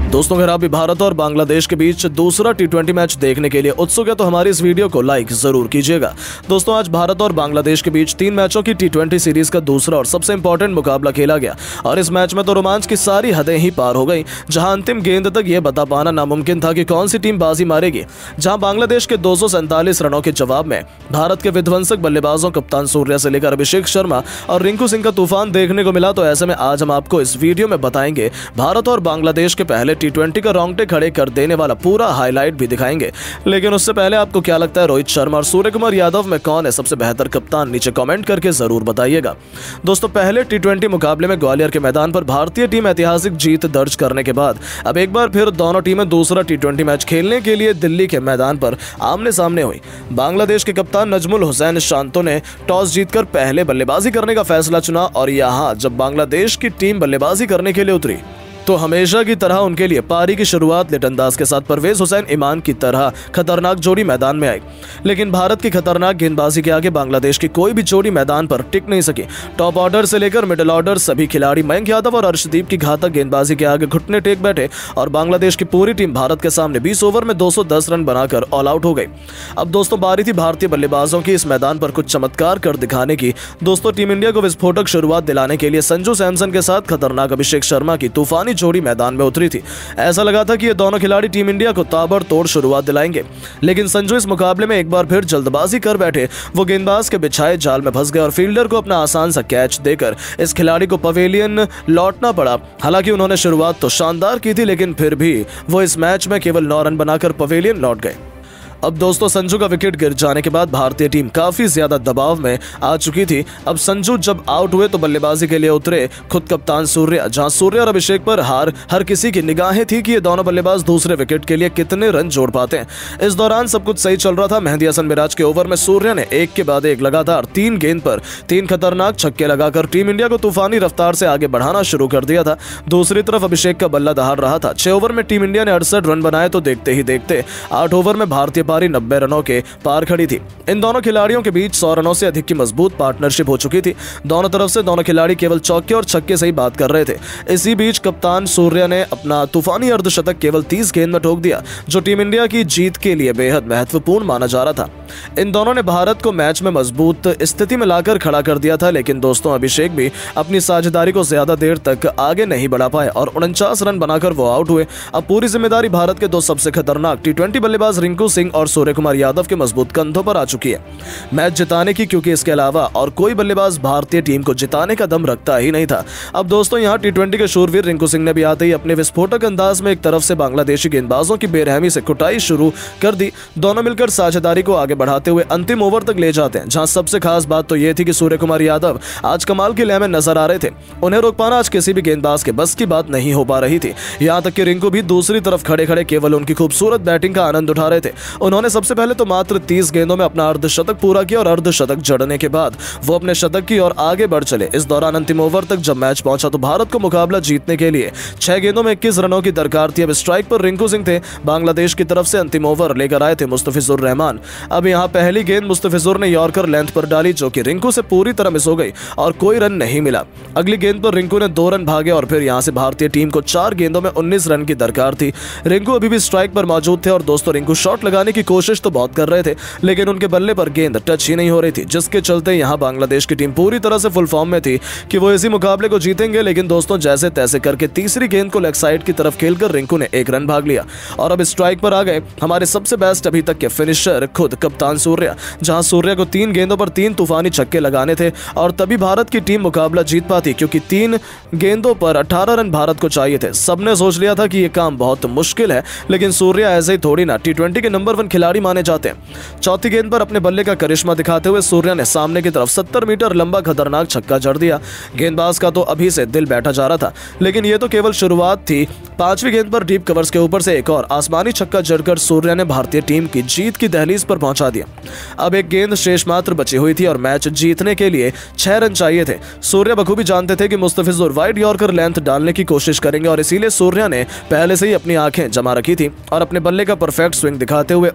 दोस्तों, अगर आप भी भारत और बांग्लादेश के बीच दूसरा टी20 मैच देखने के लिए उत्सुक है तो हमारी इस वीडियो को लाइक जरूर कीजिएगा। दोस्तों, आज भारत और बांग्लादेश के बीच 3 मैचों की टी20 सीरीज का दूसरा और सबसे इंपॉर्टेंट मुकाबला खेला गया और इस मैच में तो रोमांच की सारी हदें ही पार हो गई, जहां अंतिम गेंद तक यह बता पाना नामुमकिन था कि कौन सी टीम बाजी मारेगी। जहां बांग्लादेश के 247 रनों के जवाब में भारत के विध्वंसक बल्लेबाजों कप्तान सूर्या से लेकर अभिषेक शर्मा और रिंकू सिंह का तूफान देखने को मिला, तो ऐसे में आज हम आपको इस वीडियो में बताएंगे भारत और बांग्लादेश के पहले टी20 का रोंगटे खड़े कर देने वाला पूरा हाईलाइट भी दिखाएंगे। लेकिन उससे पहले आपको क्या लगता है रोहित शर्मा और सूर्य कुमार यादव में कौन है सबसे बेहतर कप्तान, नीचे कमेंट करके जरूर बताइएगा। दोस्तों, पहले टी20 मुकाबले में ग्वालियर के मैदान पर भारतीय टीम ऐतिहासिक जीत दर्ज करने के बाद अब एक बार फिर दोनों टीमें दूसरा टी20 मैच खेलने के लिए दिल्ली के मैदान पर आमने सामने हुई। बांग्लादेश के कप्तान नजमुल हुसैन शांतो ने टॉस जीतकर पहले बल्लेबाजी करने का फैसला चुना और यहां जब बांग्लादेश की टीम बल्लेबाजी करने के लिए उतरी तो हमेशा की तरह उनके लिए पारी की शुरुआत लिटनदास के साथ परवेज हुसैन ईमान की तरह खतरनाक जोड़ी मैदान में आई। लेकिन भारत की खतरनाक गेंदबाजी के आगे बांग्लादेश की कोई भी जोड़ी मैदान पर टिक नहीं सकी। टॉप ऑर्डर से लेकर मिडिल ऑर्डर सभी खिलाड़ी मयंक यादव और अर्शदीप की घातक गेंदबाजी के आगे घुटने टेक बैठे और बांग्लादेश की पूरी टीम भारत के सामने 20 ओवर में 210 रन बनाकर ऑल आउट हो गई। अब दोस्तों, बारी थी भारतीय बल्लेबाजों की इस मैदान पर कुछ चमत्कार कर दिखाने की। दोस्तों, टीम इंडिया को विस्फोटक शुरुआत दिलाने के लिए संजू सैमसन के साथ खतरनाक अभिषेक शर्मा की तूफानी जोड़ी मैदान में उतरी थी। ऐसा लगा था कि ये दोनों खिलाड़ी टीम इंडिया को ताबड़तोड़ शुरुआत दिलाएंगे, लेकिन संजू इस मुकाबले में एक बार फिर जल्दबाजी कर बैठे। वो गेंदबाज के बिछाए जाल में फंस गए और फील्डर को अपना आसान सा कैच देकर इस खिलाड़ी को पवेलियन लौटना पड़ा। हालांकि उन्होंने शुरुआत तो शानदार की थी, लेकिन फिर भी वो इस मैच में केवल 9 रन बनाकर पवेलियन लौट गए। अब दोस्तों, संजू का विकेट गिर जाने के बाद भारतीय टीम काफी ज्यादा दबाव में आ चुकी थी। अब संजू जब आउट हुए तो बल्लेबाजी के लिए उतरे खुद कप्तान सूर्या, जहां सूर्या और अभिषेक पर हर किसी की निगाहें थी कि ये दोनों बल्लेबाज दूसरे विकेट के लिए कितने रन जोड़ पाते हैं। इस दौरान सब कुछ सही चल रहा था। मेहदी हसन मिराज के ओवर में सूर्या ने एक के बाद एक लगातार 3 गेंद पर 3 खतरनाक छक्के लगाकर टीम इंडिया को तूफानी रफ्तार से आगे बढ़ाना शुरू कर दिया था। दूसरी तरफ अभिषेक का बल्ला दहाड़ रहा था। 6 ओवर में टीम इंडिया ने 68 रन बनाए तो देखते ही देखते 8 ओवर में भारतीय पारी 90 रनों के पार खड़ी थी। इन दोनों खिलाड़ियों के बीच 100 रनों से अधिक की मजबूत पार्टनरशिप हो चुकी थी। दोनों तरफ से दोनों खिलाड़ी केवल चौके और छक्के से ही बात कर रहे थे। इसी बीच कप्तान सूर्या ने अपना तूफानी अर्धशतक केवल 30 गेंद में ठोक दिया, जो टीम इंडिया की जीत के लिए बेहद महत्वपूर्ण माना जा रहा था। इन दोनों ने भारत को मैच में मजबूत स्थिति में लाकर खड़ा कर दिया था, लेकिन दोस्तों अभिषेक भी अपनी साझेदारी को ज्यादा देर तक आगे नहीं बढ़ा पाए और 49 रन बनाकर वो आउट हुए। अब पूरी जिम्मेदारी भारत के 2 सबसे खतरनाक टी20 बल्लेबाज रिंकू सिंह और सूर्य कुमार यादव के मजबूत कंधों पर आ चुकी है मैच जिताने की, क्योंकि इसके अलावा और कोई बल्लेबाज भारतीय टीम को जिताने का दम रखता ही नहीं था। अब दोस्तों, यहां टी20 के शूरवीर रिंकू सिंह ने भी आते ही अपने विस्फोटक अंदाज में एक तरफ से बांग्लादेशी गेंदबाजों की बेरहमी से कुटाई शुरू कर दी। दोनों मिलकर साझेदारी को आगे बढ़ाते हुए अंतिम ओवर तक ले जाते हैं, जहां सबसे खास बात तो यह थी कि सूर्य कुमार यादव आज कमाल की लय में नजर आ रहे थे। उन्हें रोक पाना आज किसी भी गेंदबाज के बस की बात नहीं हो पा रही थी। यहां तक कि रिंकू भी दूसरी तरफ खड़े खड़े केवल उनकी खूबसूरत बैटिंग का आनंद उठा रहे थे। उन्होंने सबसे पहले तो मात्र 30 गेंदों में अपना अर्धशतक पूरा किया और अर्धशतक जड़ने के बाद वो अपने शतक की ओर आगे बढ़ चले। इस दौरान अंतिम ओवर तक जब मैच पहुंचा तो भारत को मुकाबला जीतने के लिए 6 गेंदों में 21 रनों की दरकार थी। अब स्ट्राइक पर रिंकू सिंह थे। बांग्लादेश की तरफ से अंतिम ओवर लेकर आए थे मुस्तफिजुर रहमान। अब यहां पहली गेंद मुस्तफिजुर ने यॉर्कर लेंथ पर डाली, जो कि रिंकू से पूरी तरह मिस हो गई और कोई रन नहीं मिला। अगली गेंद पर रिंकू ने 2 रन भागे और फिर यहां से भारतीय टीम को 4 गेंदों में 19 रन की दरकार थी। रिंकू अभी भी स्ट्राइक पर मौजूद थे और दोस्तों रिंकू शॉट लगाने की कोशिश तो बहुत कर रहे थे, लेकिन उनके बल्ले पर गेंद टच ही नहीं हो रही थी, जिसके चलते यहां बांग्लादेश की टीम पूरी तरह से फुल फॉर्म में थी कि वो इसी मुकाबले को जीतेंगे। लेकिन दोस्तों, जैसे तैसे करके तीसरी गेंद को लेग साइड की तरफ खेलकर रिंकू ने 1 रन भाग लिया और अब स्ट्राइक पर आ गए हमारे सबसे बेस्ट अभी तक के फिनिशर खुद कप्तान सूर्या, जहां सूर्या को 3 गेंदों पर 3 तूफानी छक्के लगाने थे और तभी भारत की टीम मुकाबला जीत पाती, क्योंकि 3 गेंदों पर 18 रन भारत को चाहिए थे। सबने सोच लिया था कि यह काम बहुत मुश्किल है, लेकिन सूर्या ऐसे ही थोड़ी ना टी20 के नंबर 1 खिलाड़ी माने जाते हैं। चौथी गेंद पर अपने बल्ले का करिश्मा दिखाते हुए सूर्या ने सामने की तरफ 70 मीटर लंबा खतरनाक छक्का जड़ दिया। गेंदबाज का तो अभी से दिल बैठा जा रहा था, लेकिन यह तो केवल शुरुआत थी। 5वीं गेंद पर डीप कवर्स के ऊपर से एक और आसमानी छक्का जड़कर सूर्या ने भारतीय टीम की जीत की दहलीज पर पहुंचा दिया। अब एक गेंद शेष मात्र बची हुई थी और मैच जीतने के लिए 6 रन चाहिए थे। सूर्या बखूबी जानते थे कि मुस्तफिजुर वाइड यॉर्कर लेंथ डालने की कोशिश करेंगे और इसीलिए सूर्या ने पहले से ही अपनी आंखें जमा रखी थी और अपने बल्ले का परफेक्ट स्विंग दिखाते हुए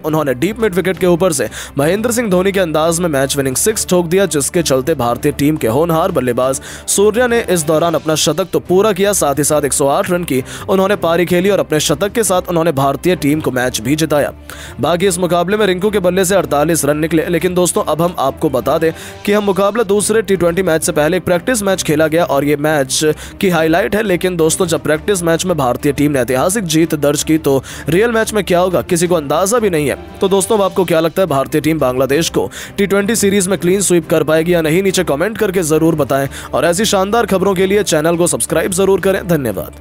उन्होंने डीप मिड विकेट के ऊपर से महेंद्र सिंह धोनी के अंदाज में मैच विनिंग 6 ठोक दिया, जिसके चलते भारतीय टीम के होनहार बल्लेबाज सूर्या ने इस दौरान अपना शतक तो पूरा किया, साथ ही साथ 108 रन की उन्होंने पारी खेली और अपने शतक के साथ उन्होंने भारतीय टीम को मैच भी जिताया। बाकी इस मुकाबले में रिंकू के बल्ले से 48 रन निकले। लेकिन दोस्तों अब हम आपको बता दें कि हम मुकाबला दूसरे T20 मैच से पहले एक प्रैक्टिस मैच खेला गया और ये मैच की हाईलाइट है। लेकिन दोस्तों जब प्रैक्टिस मैच में भारतीय टीम ने ऐतिहासिक जीत दर्ज की तो रियल मैच में क्या होगा किसी को अंदाजा भी नहीं है। तो दोस्तों अब आपको क्या लगता है, भारतीय टीम बांग्लादेश को T20 सीरीज में क्लीन स्वीप कर पाएगी या नहीं? नीचे कमेंट करके जरूर बताएं और ऐसी शानदार खबरों के लिए चैनल को सब्सक्राइब जरूर करें। धन्यवाद।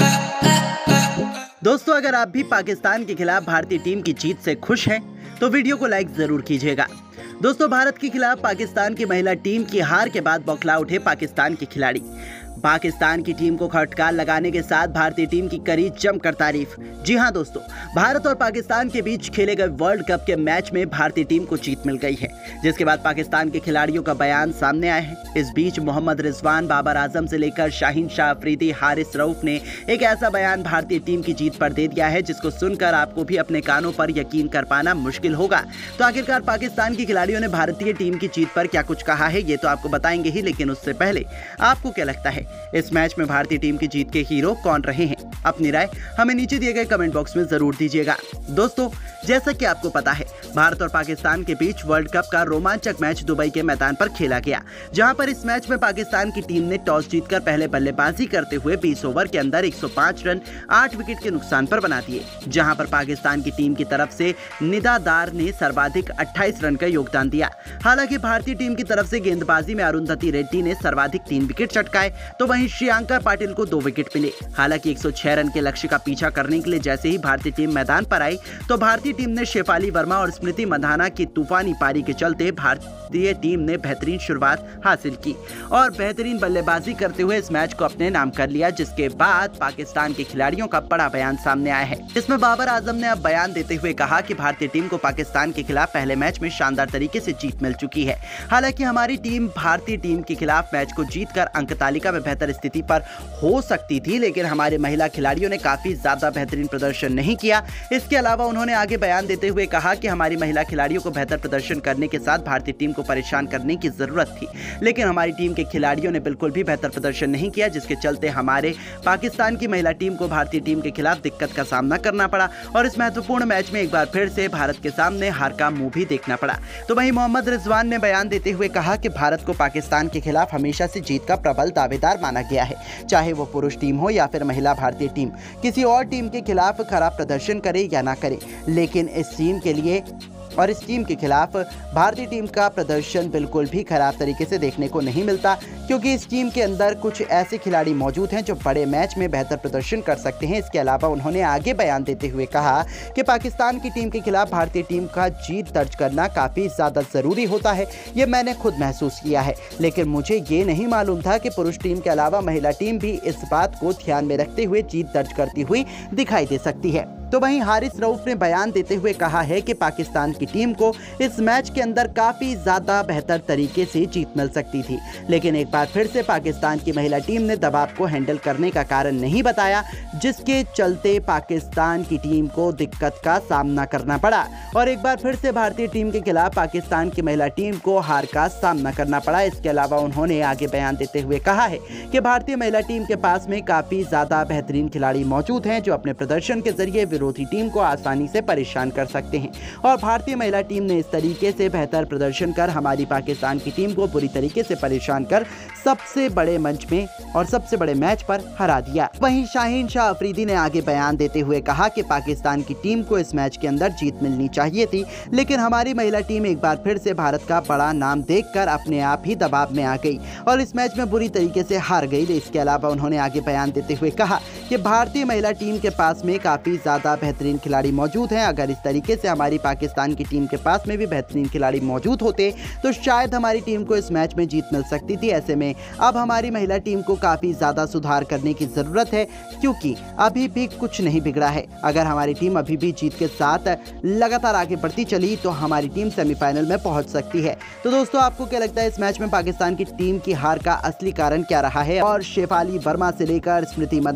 दोस्तों अगर आप भी पाकिस्तान के खिलाफ भारतीय टीम की जीत से खुश हैं तो वीडियो को लाइक जरूर कीजिएगा। दोस्तों भारत के खिलाफ पाकिस्तान की महिला टीम की हार के बाद बौखला उठे पाकिस्तान के खिलाड़ी। पाकिस्तान की टीम को खटकार लगाने के साथ भारतीय टीम की करी जमकर तारीफ। जी हां दोस्तों, भारत और पाकिस्तान के बीच खेले गए वर्ल्ड कप के मैच में भारतीय टीम को जीत मिल गई है, जिसके बाद पाकिस्तान के खिलाड़ियों का बयान सामने आया है। इस बीच मोहम्मद रिजवान, बाबर आजम से लेकर शाहीन शाह अफरीदी, हारिस रऊफ ने एक ऐसा बयान भारतीय टीम की जीत पर दे दिया है जिसको सुनकर आपको भी अपने कानों पर यकीन कर पाना मुश्किल होगा। तो आखिरकार पाकिस्तान के खिलाड़ियों ने भारतीय टीम की जीत पर क्या कुछ कहा है ये तो आपको बताएंगे ही, लेकिन उससे पहले आपको क्या लगता है इस मैच में भारतीय टीम की जीत के हीरो कौन रहे हैं? अपनी राय हमें नीचे दिए गए कमेंट बॉक्स में जरूर दीजिएगा। दोस्तों जैसा कि आपको पता है, भारत और पाकिस्तान के बीच वर्ल्ड कप का रोमांचक मैच दुबई के मैदान पर खेला गया, जहां पर इस मैच में पाकिस्तान की टीम ने टॉस जीतकर पहले बल्लेबाजी करते हुए 20 ओवर के अंदर 105 रन 8 विकेट के नुकसान पर बना दिए, जहां पर पाकिस्तान की टीम की तरफ से निदा दार ने सर्वाधिक 28 रन का योगदान दिया। हालांकि भारतीय टीम की तरफ से गेंदबाजी में अरुंधति रेड्डी ने सर्वाधिक 3 विकेट चटकाए, तो वहीं श्रियंका पाटिल को 2 विकेट मिले। हालांकि 106 रन के लक्ष्य का पीछा करने के लिए जैसे ही भारतीय टीम मैदान पर आई तो भारतीय टीम ने शेफाली वर्मा और स्मृति मंधाना की तूफानी पारी के चलते भारतीय टीम ने बेहतरीन शुरुआत हासिल की और बेहतरीन बल्लेबाजी करते हुए इस मैच को अपने नाम कर लिया, जिसके बाद पाकिस्तान के खिलाड़ियों का बड़ा बयान सामने आया है। इसमें बाबर आजम ने अब बयान देते हुए कहा कि भारतीय टीम को पाकिस्तान के खिलाफ पहले मैच में शानदार तरीके से जीत मिल चुकी है। हालांकि हमारी टीम भारतीय टीम के खिलाफ मैच को जीतकर अंक तालिका में बेहतर स्थिति पर हो सकती थी, लेकिन हमारे महिला खिलाड़ियों ने काफी ज्यादा बेहतरीन प्रदर्शन नहीं किया। इसके अलावा उन्होंने आगे बयान देते हुए कहा कि हमारी महिला खिलाड़ियों को बेहतर प्रदर्शन करने के साथ भारतीय टीम को परेशान करने की जरूरत थी, लेकिन हमारी टीम के खिलाड़ियों ने बिल्कुल भी बेहतर प्रदर्शन नहीं किया, जिसके चलते हमारे पाकिस्तान की महिला टीम को भारतीय टीम के खिलाफ दिक्कत का सामना करना पड़ा और इस महत्वपूर्ण मैच में एक बार फिर से भारत के सामने हार का मुंह भी देखना पड़ा। तो वहीं मोहम्मद रिजवान ने बयान देते हुए कहा कि भारत को पाकिस्तान के खिलाफ हमेशा से जीत का प्रबल दावेदार माना गया है, चाहे वो पुरुष टीम हो या फिर महिला भारतीय टीम किसी और टीम के खिलाफ खराब प्रदर्शन करे या ना करे, लेकिन इस टीम के लिए और इस टीम के खिलाफ भारतीय टीम का प्रदर्शन बिल्कुल भी खराब तरीके से देखने को नहीं मिलता, क्योंकि इस टीम के अंदर कुछ ऐसे खिलाड़ी मौजूद हैं जो बड़े मैच में बेहतर प्रदर्शन कर सकते हैं। इसके अलावा उन्होंने आगे बयान देते हुए कहा कि पाकिस्तान की टीम के खिलाफ भारतीय टीम का जीत दर्ज करना काफ़ी ज़्यादा ज़रूरी होता है, ये मैंने खुद महसूस किया है, लेकिन मुझे ये नहीं मालूम था कि पुरुष टीम के अलावा महिला टीम भी इस बात को ध्यान में रखते हुए जीत दर्ज करती हुई दिखाई दे सकती है। तो वहीं हारिस रऊफ ने बयान देते हुए कहा है कि पाकिस्तान की टीम को इस मैच के अंदर काफ़ी ज़्यादा बेहतर तरीके से जीत मिल सकती थी, लेकिन एक बार फिर से पाकिस्तान की महिला टीम ने दबाव को हैंडल करने का कारण नहीं बताया, जिसके चलते पाकिस्तान की टीम को दिक्कत का सामना करना पड़ा और एक बार फिर से भारतीय टीम के खिलाफ पाकिस्तान की महिला टीम को हार का सामना करना पड़ा। इसके अलावा उन्होंने आगे बयान देते हुए कहा है कि भारतीय महिला टीम के पास में काफ़ी ज़्यादा बेहतरीन खिलाड़ी मौजूद हैं जो अपने प्रदर्शन के जरिए विरोधी टीम को आसानी से परेशान कर सकते हैं और भारतीय महिला टीम ने इस तरीके से बेहतर प्रदर्शन कर हमारी पाकिस्तान की टीम को बुरी तरीके से परेशान कर सबसे बड़े मंच में और सबसे बड़े मैच पर हरा दिया। वहीं शाहीन शाह अफरीदी ने आगे बयान देते हुए कहा कि पाकिस्तान की टीम को इस मैच के अंदर जीत मिलनी चाहिए थी, लेकिन हमारी महिला टीम एक बार फिर से भारत का बड़ा नाम देखकर अपने आप ही दबाव में आ गई और इस मैच में बुरी तरीके से हार गई। इसके अलावा उन्होंने आगे बयान देते हुए कहा कि भारतीय महिला टीम के पास में काफ़ी ज़्यादा बेहतरीन खिलाड़ी मौजूद हैं। अगर इस तरीके से हमारी पाकिस्तान की टीम के पास में भी बेहतरीन खिलाड़ी मौजूद होते तो शायद हमारी टीम को इस मैच में जीत मिल सकती थी। ऐसे में अब हमारी महिला टीम को काफ़ी ज़्यादा सुधार करने की ज़रूरत है, क्योंकि अभी भी कुछ नहीं बिगड़ा है। अगर हमारी टीम अभी भी जीत के साथ लगातार आगे बढ़ती चली तो हमारी टीम सेमीफाइनल में पहुंच सकती है। तो दोस्तों आपको क्या लगता है इस मैच में पाकिस्तान की टीम की हार का असली कारण क्या रहा है? और शेफाली वर्मा से लेकर स्मृति मंधाना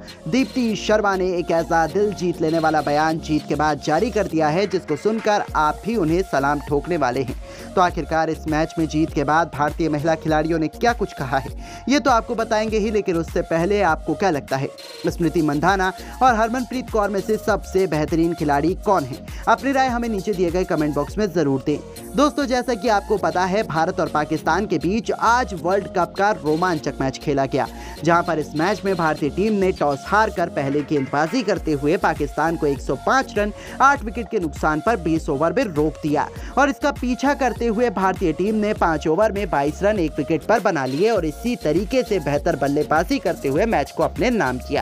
दीप्ति शर्मा ने एक ऐसा दिल जीत लेने वाला बयान जीत के बाद जारी कर दिया है जिसको सुनकर आप भी उन्हें सलाम ठोकने वाले हैं। तो आखिरकार इस मैच में जीत के बाद भारतीय महिला खिलाड़ियों ने क्या कुछ कहा है ये तो आपको बताएंगे ही, लेकिन उससे पहले आपको क्या लगता है स्मृति मंधाना और हरमनप्रीत कौर में से सबसे बेहतरीन खिलाड़ी कौन है? अपनी राय हमें नीचे दिए गए कमेंट बॉक्स में जरूर दें। दोस्तों, जैसा कि आपको पता है, भारत और पाकिस्तान के बीच आज वर्ल्ड कप का रोमांचक मैच खेला गया, जहां पर इस मैच में भारतीय टीम ने टॉस हारकर पहले गेंदबाजी करते हुए पाकिस्तान को 105 रन 8 विकेट के नुकसान पर 20 ओवर में रोक दिया और इसका पीछा करते हुए भारतीय टीम ने 5 ओवर में 22 रन 1 विकेट पर बना लिए और इसी तरीके से बेहतर बल्लेबाजी करते हुए मैच को अपने नाम किया।